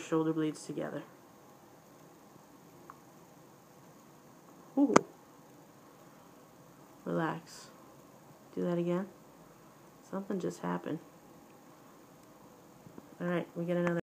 shoulder blades together. Ooh. Relax. Do that again. Something just happened. Alright, we get another